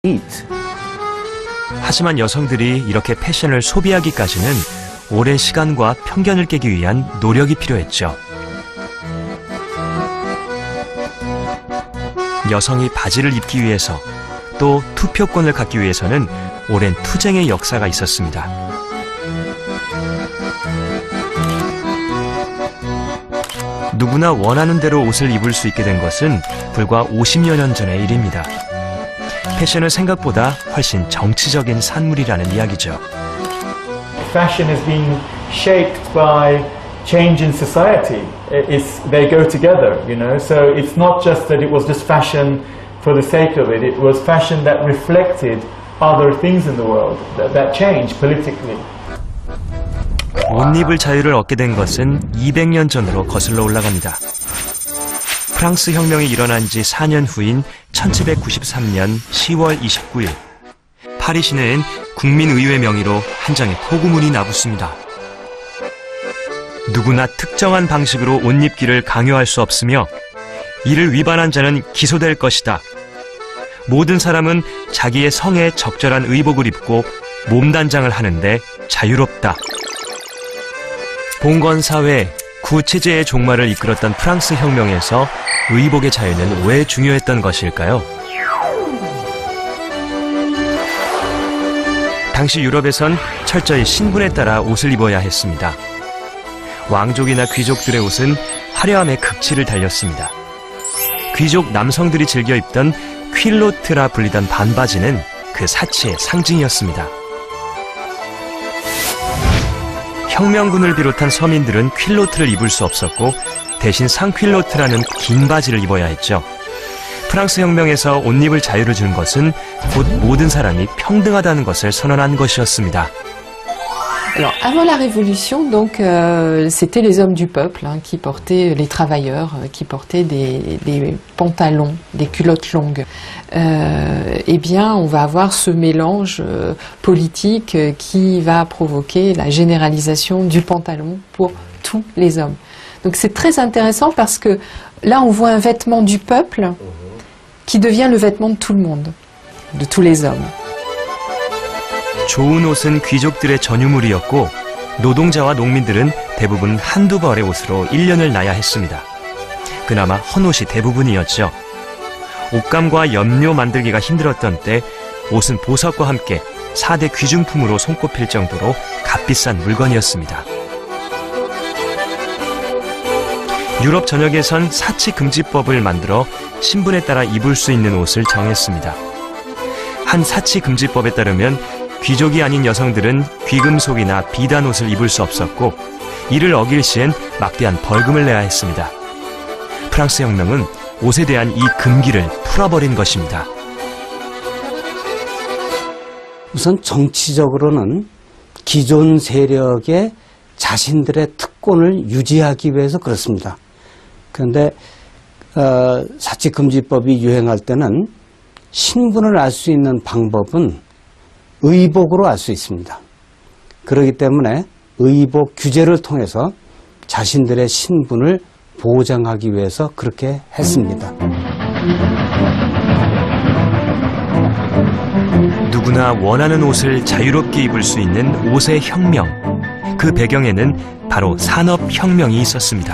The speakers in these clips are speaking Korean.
eat. 하지만 여성들이 이렇게 패션을 소비하기까지는 오랜 시간과 편견을 깨기 위한 노력이 필요했죠. 여성이 바지를 입기 위해서 또 투표권을 갖기 위해서는 오랜 투쟁의 역사가 있었습니다. 누구나 원하는 대로 옷을 입을 수 있게 된 것은 불과 50여 년 전의 일입니다. 패션은 생각보다 훨씬 정치적인 산물이라는 이야기죠. Fashion has been shaped by change in society. They go together, you know. So it's not just that it was just fashion for the sake of it. It was fashion that reflected other things in the world that changed politically. 옷 입을 자유를 얻게 된 것은 200년 전으로 거슬러 올라갑니다. 프랑스 혁명이 일어난 지 4년 후인 1793년 10월 29일 파리 시내엔 국민의회 명의로 한 장의 포고문이 나붙습니다. 누구나 특정한 방식으로 옷 입기를 강요할 수 없으며 이를 위반한 자는 기소될 것이다. 모든 사람은 자기의 성에 적절한 의복을 입고 몸단장을 하는데 자유롭다. 봉건사회, 구체제의 종말을 이끌었던 프랑스 혁명에서 의복의 자유는 왜 중요했던 것일까요? 당시 유럽에선 철저히 신분에 따라 옷을 입어야 했습니다. 왕족이나 귀족들의 옷은 화려함의 극치를 달렸습니다. 귀족 남성들이 즐겨 입던 퀼로트라 불리던 반바지는 그 사치의 상징이었습니다. 혁명군을 비롯한 서민들은 퀼로트를 입을 수 없었고 대신 상퀼로트라는 긴 바지를 입어야 했죠. 프랑스 혁명에서 옷 입을 자유를 준 것은 곧 모든 사람이 평등하다는 것을 선언한 것이었습니다. Alors, avant la Révolution, donc, c'était les hommes du peuple qui portaient, les travailleurs, qui portaient des pantalons, des culottes longues. Eh bien, on va avoir ce mélange politique qui va provoquer la généralisation du pantalon pour tous les hommes. Donc, c'est très intéressant parce que là, on voit un vêtement du peuple qui devient le vêtement de tout le monde, de tous les hommes. 좋은 옷은 귀족들의 전유물이었고 노동자와 농민들은 대부분 한두 벌의 옷으로 1년을 나야 했습니다. 그나마 헌옷이 대부분이었죠. 옷감과 염료 만들기가 힘들었던 때 옷은 보석과 함께 4대 귀중품으로 손꼽힐 정도로 값비싼 물건이었습니다. 유럽 전역에선 사치금지법을 만들어 신분에 따라 입을 수 있는 옷을 정했습니다. 한 사치금지법에 따르면 귀족이 아닌 여성들은 귀금속이나 비단 옷을 입을 수 없었고 이를 어길 시엔 막대한 벌금을 내야 했습니다. 프랑스 혁명은 옷에 대한 이 금기를 풀어버린 것입니다. 우선 정치적으로는 기존 세력의 자신들의 특권을 유지하기 위해서 그렇습니다. 그런데 사치금지법이 유행할 때는 신분을 알 수 있는 방법은 의복으로 알 수 있습니다. 그렇기 때문에 의복 규제를 통해서 자신들의 신분을 보장하기 위해서 그렇게 했습니다. 누구나 원하는 옷을 자유롭게 입을 수 있는 옷의 혁명. 그 배경에는 바로 산업혁명이 있었습니다.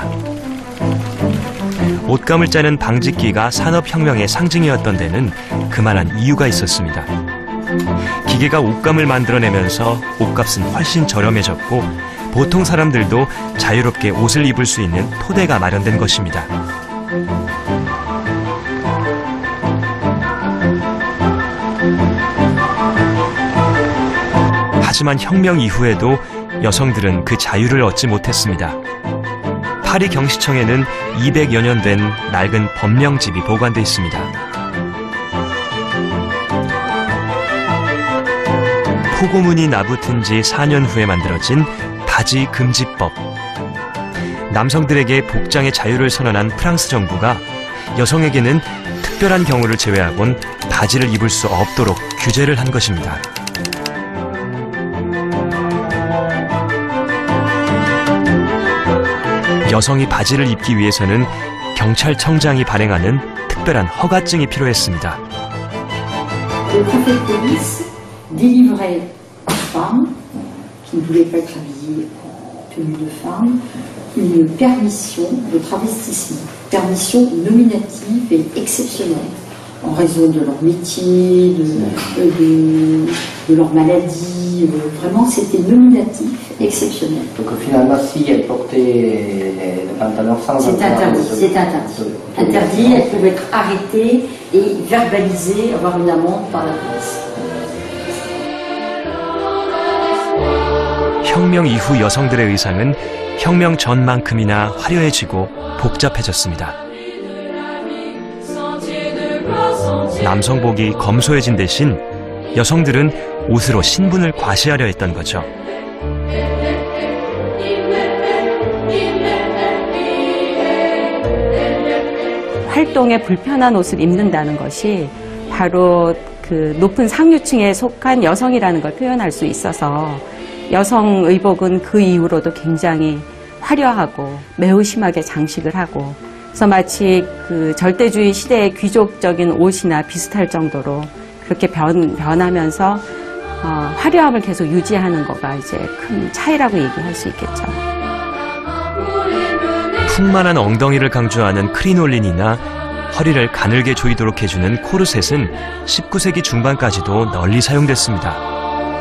옷감을 짜는 방직기가 산업혁명의 상징이었던 데는 그만한 이유가 있었습니다. 기계가 옷감을 만들어내면서 옷값은 훨씬 저렴해졌고 보통 사람들도 자유롭게 옷을 입을 수 있는 토대가 마련된 것입니다. 하지만 혁명 이후에도 여성들은 그 자유를 얻지 못했습니다. 파리 경시청에는 200여 년 된 낡은 법령집이 보관돼 있습니다. 포고문이 나붙은 지 4년 후에 만들어진 바지 금지법. 남성들에게 복장의 자유를 선언한 프랑스 정부가 여성에게는 특별한 경우를 제외하곤 바지를 입을 수 없도록 규제를 한 것입니다. 여성이 바지를 입기 위해서는 경찰청장이 발행하는 특별한 허가증이 필요했습니다. Le préfet de police délivrait aux femmes qui ne voulaient pas être habillées en tenue de femme une permission de travestissement, permission nominative et exceptionnelle en raison de leur métier, de leur maladie. Vraiment, c'était nominatif, exceptionnel. Donc finalement, si elles portaient les pantalons sans... C'est interdit, c'est interdit. Interdit, elles peuvent être arrêtées et verbalisées, avoir une amende par la police. 혁명 이후 여성들의 의상은 혁명 전만큼이나 화려해지고 복잡해졌습니다. 남성복이 검소해진 대신 여성들은 옷으로 신분을 과시하려 했던 거죠. 활동에 불편한 옷을 입는다는 것이 바로 그 높은 상류층에 속한 여성이라는 걸 표현할 수 있어서 여성 의복은 그 이후로도 굉장히 화려하고 매우 심하게 장식을 하고 그래서 마치 그 절대주의 시대의 귀족적인 옷이나 비슷할 정도로 그렇게 변하면서 화려함을 계속 유지하는 거가 이제 큰 차이라고 얘기할 수 있겠죠. 풍만한 엉덩이를 강조하는 크리놀린이나 허리를 가늘게 조이도록 해주는 코르셋은 19세기 중반까지도 널리 사용됐습니다.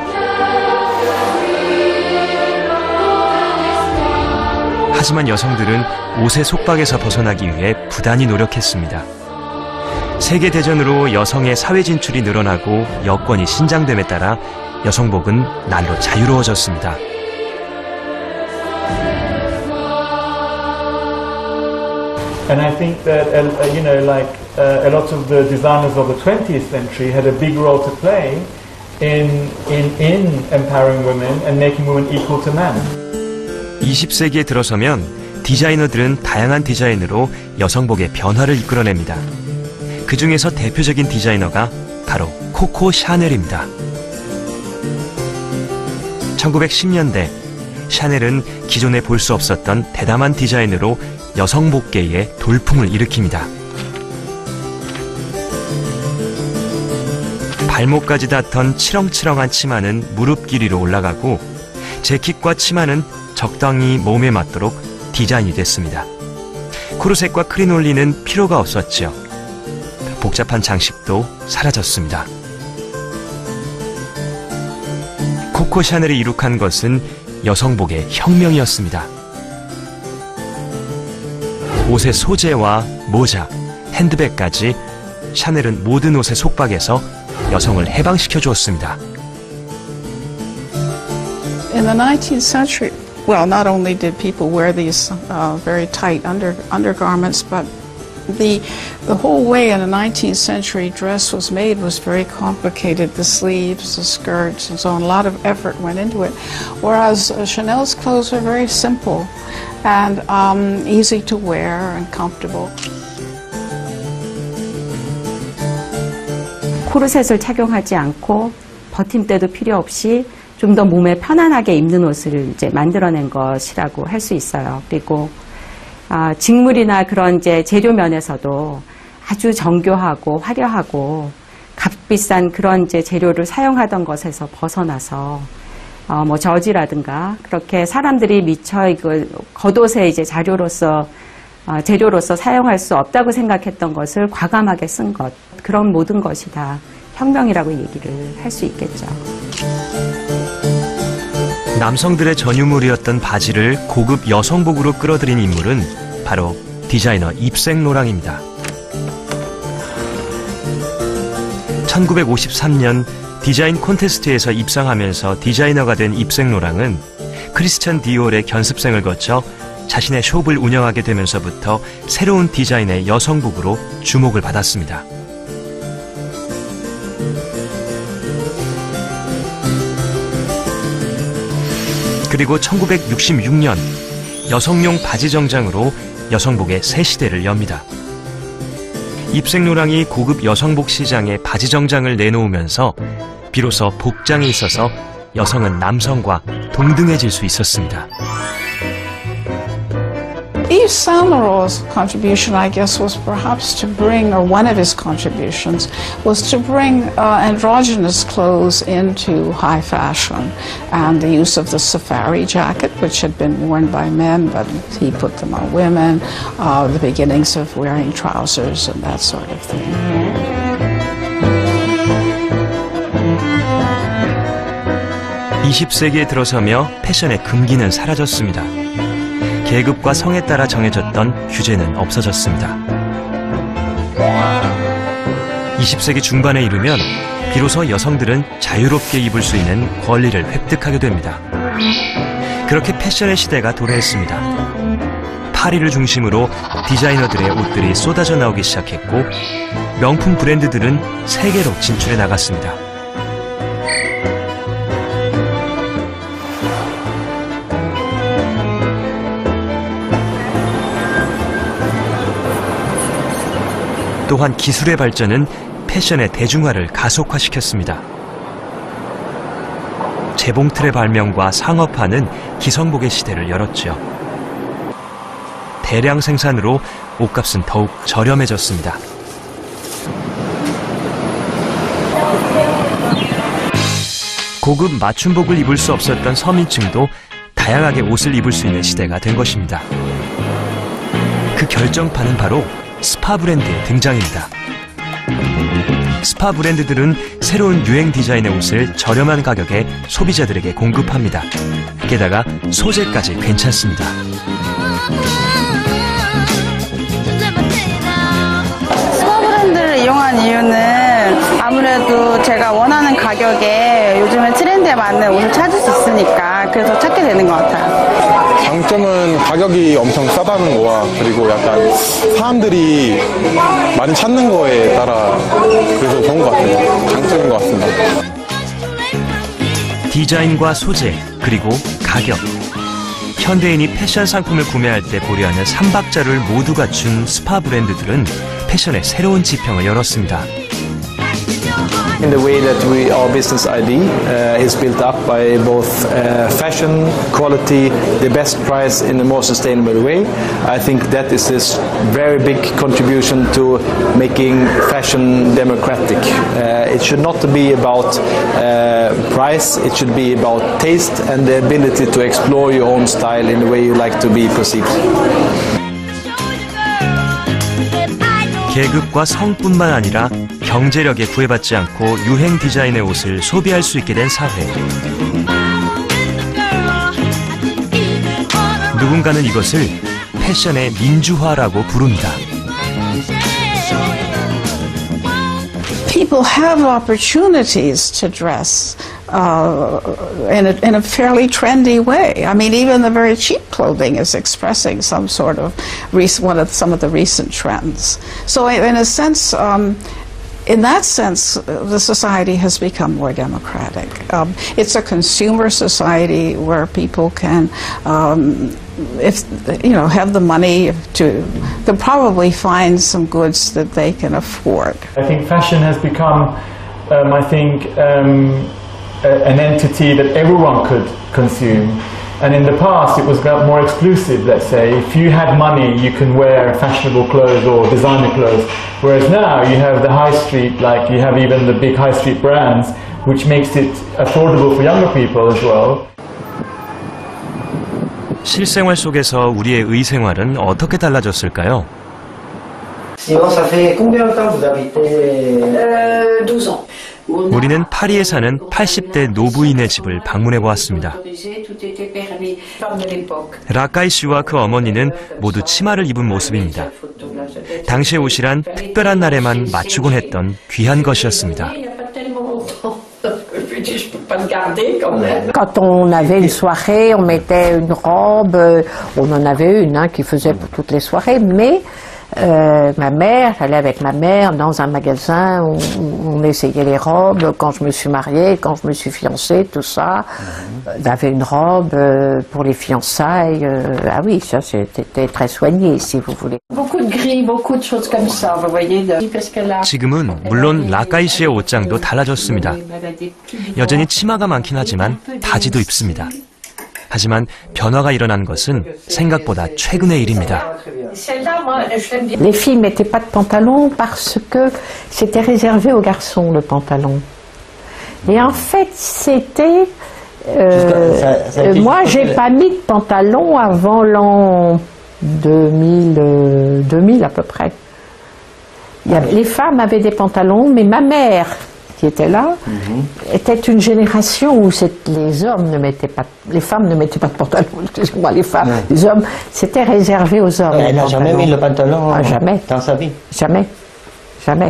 하지만 여성들은 옷의 속박에서 벗어나기 위해 부단히 노력했습니다. 세계대전으로 여성의 사회 진출이 늘어나고 여권이 신장됨에 따라 여성복은 날로 자유로워졌습니다. And I think that, you know, like a lot of the designers of the 20th century had a big role to play in empowering women and making women equal to men. 20세기에 들어서면 디자이너들은 다양한 디자인으로 여성복의 변화를 이끌어냅니다. 그 중에서 대표적인 디자이너가 바로 코코 샤넬입니다. 1910년대 샤넬은 기존에 볼 수 없었던 대담한 디자인으로 여성복계에 돌풍을 일으킵니다. 발목까지 닿던 치렁치렁한 치마는 무릎 길이로 올라가고 재킷과 치마는 적당히 몸에 맞도록 디자인이 됐습니다. 코르셋과 크리놀린은 필요가 없었죠. 복잡한 장식도 사라졌습니다. 코코 샤넬이 이룩한 것은 여성복의 혁명이었습니다. 옷의 소재와 모자, 핸드백까지 샤넬은 모든 옷의 속박에서 여성을 해방시켜 주었습니다. In the 19th century, well, not only did people wear these very tight undergarments, but the whole way in the 19th century dress was made was very complicated. The sleeves, the skirts, and so on. A lot of effort went into it. Whereas Chanel's clothes are very simple and easy to wear and comfortable. 코르셋을 착용하지 않고 버팀대도 필요 없이 좀 더 몸에 편안하게 입는 옷을 이제 만들어낸 것이라고 할 수 있어요. 그리고 직물이나 그런 이제 재료 면에서도 아주 정교하고 화려하고 값비싼 그런 이제 재료를 사용하던 것에서 벗어나서 뭐 저지라든가 그렇게 사람들이 미처 이걸 겉옷의 이제 재료로서 사용할 수 없다고 생각했던 것을 과감하게 쓴 것, 그런 모든 것이 다 혁명이라고 얘기를 할 수 있겠죠. 남성들의 전유물이었던 바지를 고급 여성복으로 끌어들인 인물은 바로 디자이너 입생 로랑입니다. 1953년 디자인 콘테스트에서 입상하면서 디자이너가 된 입생 로랑은 크리스찬 디올의 견습생을 거쳐 자신의 숍을 운영하게 되면서부터 새로운 디자인의 여성복으로 주목을 받았습니다. 그리고 1966년 여성용 바지 정장으로 여성복의 새 시대를 엽니다. 입생 로랑이 고급 여성복 시장에 바지 정장을 내놓으면서 비로소 복장에 있어서 여성은 남성과 동등해질 수 있었습니다. Yves Saint Laurent's contribution, I guess, was perhaps to bring, or one of his contributions, was to bring androgynous clothes into high fashion, and the use of the safari jacket, which had been worn by men, but he put them on women, the beginnings of wearing trousers and that sort of thing. 20세기에 들어서며 패션의 금기는 사라졌습니다. 계급과 성에 따라 정해졌던 규제는 없어졌습니다. 20세기 중반에 이르면 비로소 여성들은 자유롭게 입을 수 있는 권리를 획득하게 됩니다. 그렇게 패션의 시대가 도래했습니다. 파리를 중심으로 디자이너들의 옷들이 쏟아져 나오기 시작했고 명품 브랜드들은 세계로 진출해 나갔습니다. 또한 기술의 발전은 패션의 대중화를 가속화시켰습니다. 재봉틀의 발명과 상업화는 기성복의 시대를 열었죠. 대량 생산으로 옷값은 더욱 저렴해졌습니다. 고급 맞춤복을 입을 수 없었던 서민층도 다양하게 옷을 입을 수 있는 시대가 된 것입니다. 그 결정판은 바로 스파 브랜드의 등장입니다. 스파 브랜드들은 새로운 유행 디자인의 옷을 저렴한 가격에 소비자들에게 공급합니다. 게다가 소재까지 괜찮습니다. 스파 브랜드를 이용한 이유는 아무래도 제가 원하는 가격에 요즘은 트렌드에 맞는 옷을 찾을 수 있으니까 그래서 찾게 되는 것 같아요. 장점은 가격이 엄청 싸다는 거와 그리고 약간 사람들이 많이 찾는 거에 따라 그래서 좋은 것 같아요. 장점인 것 같습니다. 디자인과 소재, 그리고 가격. 현대인이 패션 상품을 구매할 때 고려하는 3박자를 모두 갖춘 스파 브랜드들은 패션의 새로운 지평을 열었습니다. In the way that our business ID is built up by both fashion, quality, the best price in a more sustainable way. I think that is this very big contribution to making fashion democratic. It should not be about price, it should be about taste and the ability to explore your own style in the way you like to be perceived. 계급과 성뿐만 아니라 경제력에 구애받지 않고 유행 디자인의 옷을 소비할 수 있게 된 사회. 누군가는 이것을 패션의 민주화라고 부릅니다. People have opportunities to dress in a fairly trendy way. I mean, even the very cheap clothing is expressing some sort of some of the recent trends. So, in a sense, in that sense, the society has become more democratic. It's a consumer society where people can, if have the money to probably find some goods that they can afford. I think fashion has become, an entity that everyone could consume. And in the past, it was more exclusive, let's say. If you had money, you can wear fashionable clothes or designer clothes. Whereas now, you have the high street, like you have even the big high street brands, which makes it affordable for younger people as well. 실생활 속에서 우리의 의생활은 어떻게 달라졌을까요? Sinon, ça fait combien de temps vous habitez 12 ans. 우리는 파리에 사는 80대 노부인의 집을 방문해 보았습니다. 라카이 씨와 그 어머니는 모두 치마를 입은 모습입니다. 당시의 옷이란 특별한 날에만 맞추곤 했던 귀한 것이었습니다. Quand on avait une soirée, on mettait une robe. On en avait une qui faisait pour toutes les soirées, mais ma mère, j'allais avec ma mère dans un magasin où on essayait les robes. Quand je me suis mariée, quand je me suis fiancée, tout ça, j'avais une robe pour les fiançailles. Ah oui, ça c'était très soigné, si vous voulez. Beaucoup de gris, beaucoup de choses comme ça, vous voyez. 지금은 물론 라카이 씨의 옷장도 달라졌습니다. 여전히 치마가 많긴 하지만 바지도 입습니다. 하지만 변화가 일어난 것은 생각보다 최근의 일입니다. Les filles mettaient pas de pantalon parce que c'était réservé aux garçons le pantalon. Et en fait, c'était moi, j'ai pas mis de pantalon avant l'an 2000 à peu près. Les femmes avaient des pantalons, mais ma mère, qui était là, était une génération où les hommes ne mettaient pas, les femmes ne mettaient pas de pantalon. Excusez-moi, les hommes, c'était réservé aux hommes. Elle n'a jamais mis le pantalon jamais. Dans sa vie. Jamais, jamais.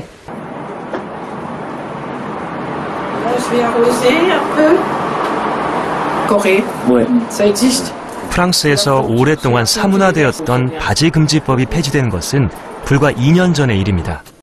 Je vais arroser un peu. Corée. Ouais. Ça existe. 프랑스에서 오랫동안 사문화되었던 바지 금지법이 폐지된 것은 불과 2년 전의 일입니다.